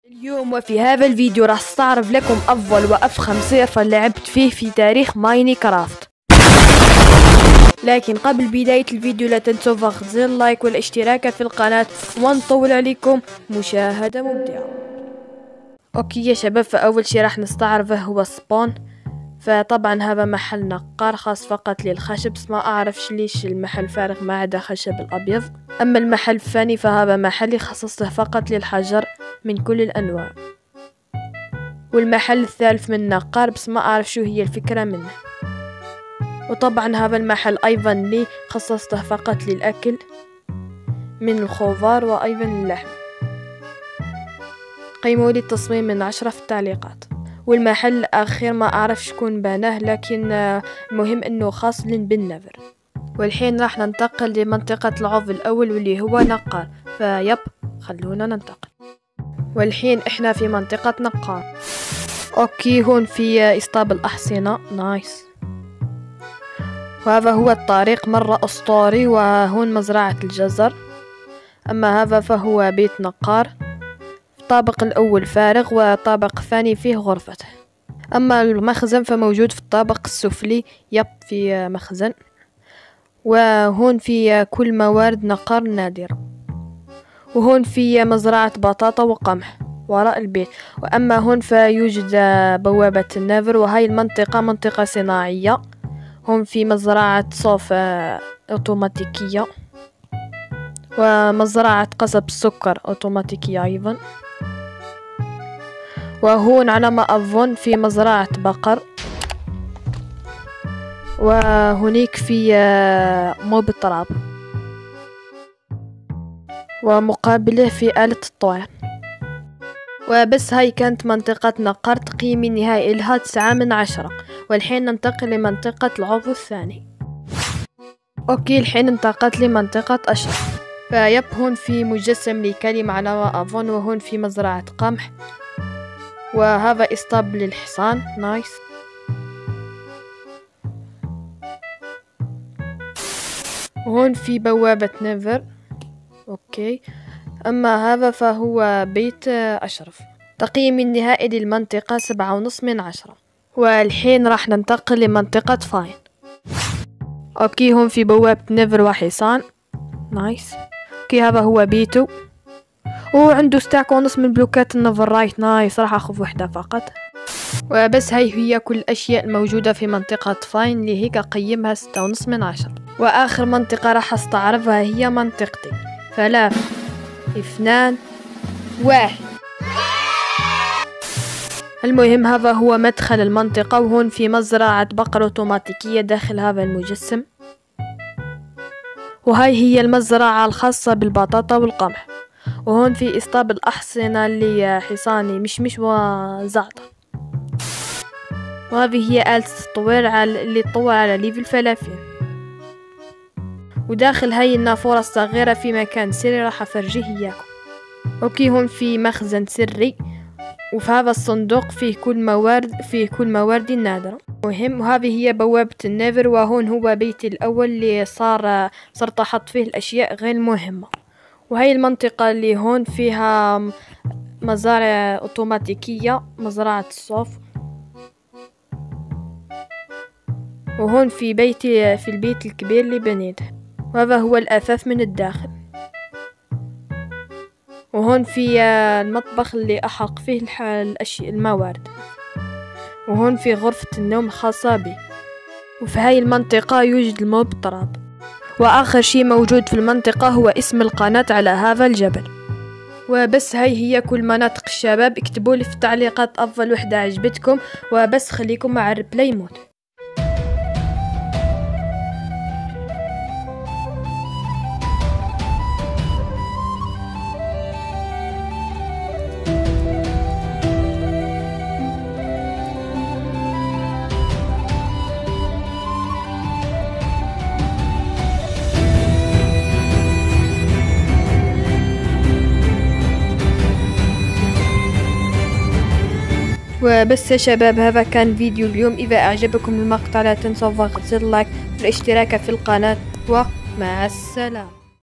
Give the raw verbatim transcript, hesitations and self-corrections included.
اليوم وفي هذا الفيديو راح استعرض لكم افضل وافخم سيرفر لعبت فيه في تاريخ ماينكرافت. لكن قبل بداية الفيديو لا تنسوا ضغط زر اللايك والاشتراك في القناة ونطول عليكم مشاهدة ممتعة. اوكي يا شباب، فاول شي راح نستعرضه هو سبون. فطبعا هذا محل نقار خاص فقط للخشب، بس ما اعرفش ليش المحل فارغ ما عدا خشب الابيض. اما المحل الثاني فهذا محل خصصته فقط للحجر من كل الانواع. والمحل الثالث من نقار، بس ما اعرف شو هي الفكرة منه. وطبعا هذا المحل ايضا لي خصصته فقط للاكل من الخضار وايضا اللحم. قيموا لي التصميم من عشرة في التعليقات. والمحل الأخير ما أعرف شكون بناه، لكن المهم أنه خاص بالنذر. والحين راح ننتقل لمنطقة العضو الأول واللي هو نقار. فيب خلونا ننتقل. والحين إحنا في منطقة نقار. أوكي، هون في إسطاب الأحصنة نايس. وهذا هو الطريق مرة أسطوري، وهون مزرعة الجزر. أما هذا فهو بيت نقار. الطابق الأول فارغ والطابق الثاني فيه غرفته. أما المخزن فموجود في الطابق السفلي. يب في مخزن. وهون في كل موارد نقار نادرة. وهون في مزرعة بطاطا وقمح وراء البيت. وأما هون فيوجد بوابة النذر، وهاي المنطقة منطقة صناعية. هون في مزرعة صوف أوتوماتيكية، ومزرعة قصب السكر أوتوماتيكية أيضا. وهون على ما أظن في مزرعة بقر. وهناك في موب التراب، ومقابله في آلة الطوع. وبس هاي كانت منطقة نقار، تقييمي النهائي لها تسعة من عشرة. والحين ننتقل لمنطقة العضو الثاني. اوكي، الحين انتقلت لمنطقة أشرف. فيب هون في مجسم لكلمة على ما أظن، وهون في مزرعة قمح. وهذا إسطاب للحصان نايس. وهون في بوابة نيفر. أوكي، أما هذا فهو بيت أشرف. تقييمي النهائي للمنطقة سبعة ونص من عشرة. والحين راح ننتقل لمنطقة فاين. أوكي، هون في بوابة نيفر وحصان نايس. أوكي، هذا هو بيتو. وعنده ستاك ونص من بلوكات النظر رايت نايس. راح اخذ وحدة فقط. وبس هاي هي كل الاشياء الموجودة في منطقة فاين، اللي هيك اقيمها ستة ونص من عشرة. واخر منطقة راح استعرضها هي منطقتي. ثلاثة اثنان واحد. المهم هذا هو مدخل المنطقة، وهون في مزرعة بقر اوتوماتيكية داخل هذا المجسم. وهاي هي المزرعة الخاصة بالبطاطا والقمح. وهون في إسطاب الأحصنة اللي حصاني مشمش وزعتر. وهذه هي آلة التطوير على اللي تطور على ليفل ثلاثين. وداخل هاي النافورة الصغيرة في مكان سري راح أفرجيه إياكم. أوكي، هون في مخزن سري، وفي هذا الصندوق فيه كل موارد فيه كل موارد النادرة. مهم، وهذه هي بوابة النذر. وهون هو بيتي الأول اللي صار صرت أحط فيه الأشياء غير مهمة. وهي المنطقة اللي هون فيها مزارع أوتوماتيكية، مزرعة الصوف. وهون في بيتي في البيت الكبير اللي بنيته، وهذا هو الأثاث من الداخل. وهون في المطبخ اللي أحرق فيه الأشياء الموارد. وهون في غرفة النوم الخاصة بي. وفي هاي المنطقة يوجد الموب التراب. وآخر شي موجود في المنطقة هو اسم القناة على هذا الجبل. وبس هاي هي كل مناطق الشباب. اكتبوا لي في التعليقات أفضل وحدة عجبتكم. وبس خليكم مع الريبلاي مود. وبس يا شباب، هذا كان فيديو اليوم. إذا أعجبكم المقطع لا تنسوا ضغط زر اللايك والاشتراك في القناة. ومع السلامة.